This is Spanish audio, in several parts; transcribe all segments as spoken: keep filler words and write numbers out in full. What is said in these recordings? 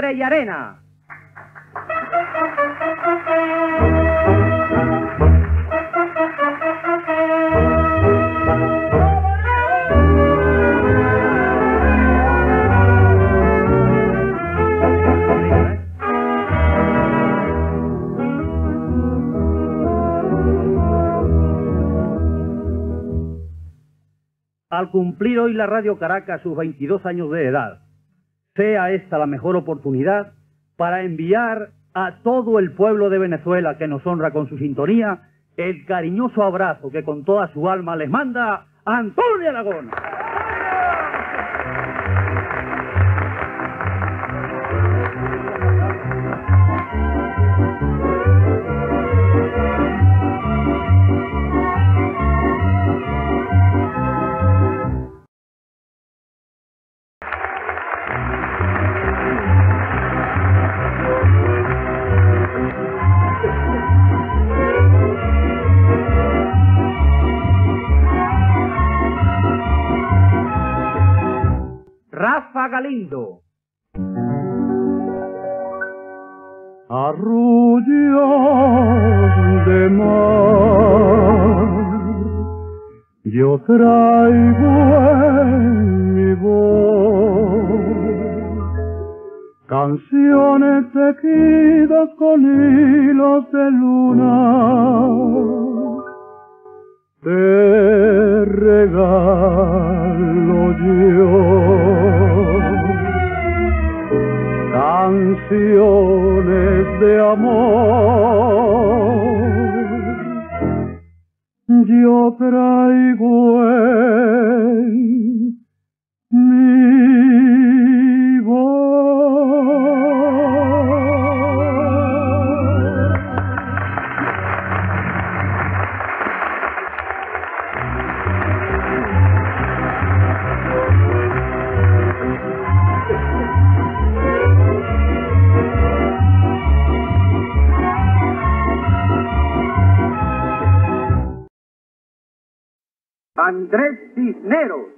Sangre y Arena. Al cumplir hoy la Radio Caracas sus veintidós años de edad, sea esta la mejor oportunidad para enviar a todo el pueblo de Venezuela que nos honra con su sintonía el cariñoso abrazo que con toda su alma les manda Antonio Aragón. Rafa Galindo. Arrullos de mar, yo traigo en mi voz canciones tejidas con hilos de luna, te regalo yo. Canciones de amor, yo traigo en mi voz. Andrés Cisneros.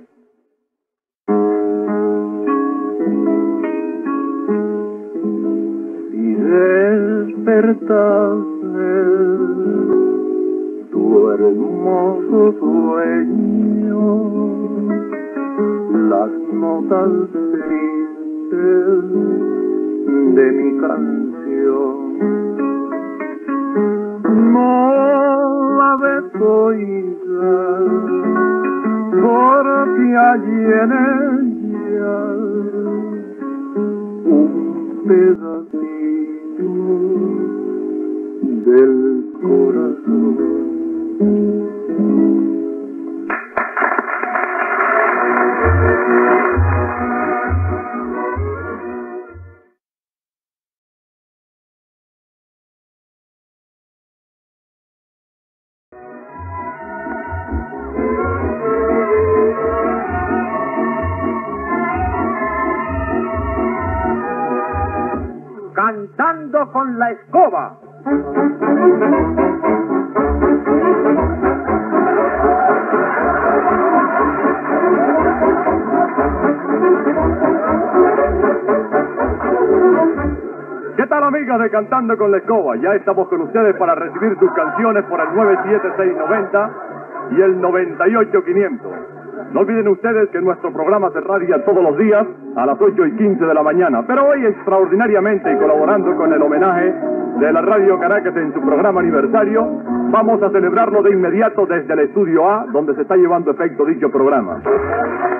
Si despertase tu hermoso sueño, las notas tristes de mi canción, no la desoirás, porque allí en ella un pedacito del corazón. Cantando con la escoba. ¿Qué tal, amigas de Cantando con la Escoba? Ya estamos con ustedes para recibir sus canciones por el nueve siete seis noventa y el noventa y ocho quinientos. No olviden ustedes que nuestro programa se radia todos los días a las ocho y quince de la mañana, pero hoy extraordinariamente y colaborando con el homenaje de la Radio Caracas en su programa aniversario, vamos a celebrarlo de inmediato desde el Estudio A, donde se está llevando a efecto dicho programa.